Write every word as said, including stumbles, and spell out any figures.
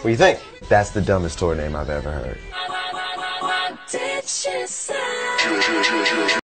do you think? That's the dumbest tour name I've ever heard.